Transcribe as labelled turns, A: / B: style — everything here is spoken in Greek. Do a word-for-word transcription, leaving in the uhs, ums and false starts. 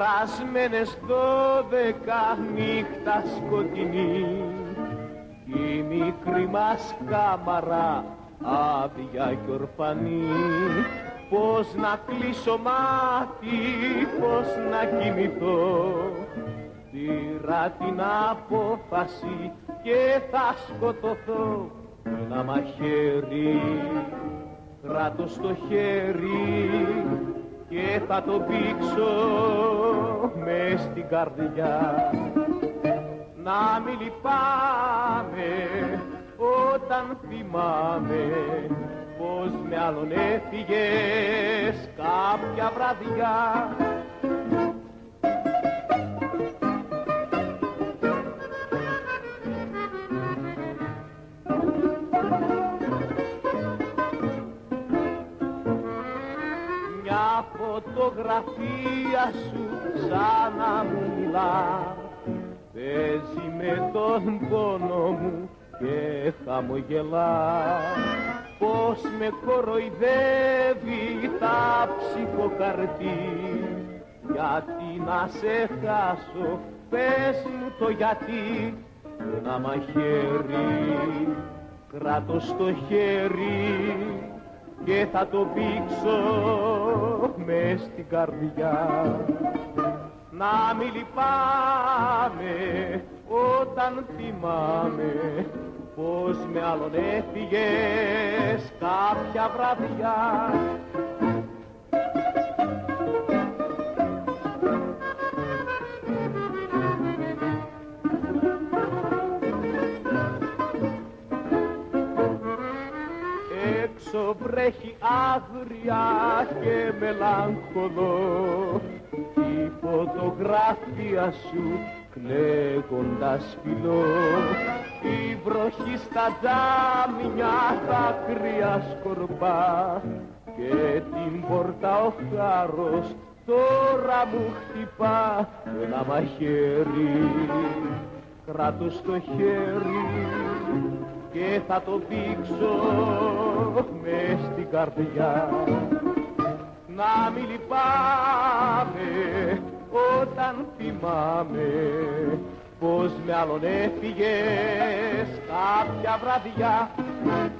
A: περασμένες δώδεκα νύχτα σκοτεινή κι η μικρή μας κάμαρα άδεια κι ορφανή. Πώς να κλείσω μάτι, πώς να κοιμηθώ, πήρα την απόφαση και θα σκοτωθώ. Ένα μαχαίρι κράτω στο χέρι και θα το πήξω μες στην καρδιά. Να μη λυπάμαι όταν θυμάμαι πως με άλλον έφυγες κάποια βραδιά. Μια φωτογραφία σου σαν να μου μιλά, παίζει με τον πόνο μου και χαμογελά. Πως με κοροϊδεύει τα ψυχοκαρτί, γιατί να σε χάσω, πες μου το γιατί. Ένα μαχαίρι κράτω στο χέρι και θα το πήξω μες στην καρδιά. Να μη λυπάμαι όταν θυμάμαι πως με άλλον έφυγες κάποια βραδιά. Έξω βρέχει άγρια και μελαγχολώ, η φωτογραφία σου κλαίγοντας φιλώ. Η βροχή στα τζάμια δάκρυα σκορπά και την πόρτα ο χάρος τώρα μου χτυπά. Ένα μαχαίρι κράτω στο χέρι και θα το δείξω μες στην καρδιά. Να μη λυπάμαι όταν θυμάμαι πως με άλλον έφυγες κάποια βραδιά.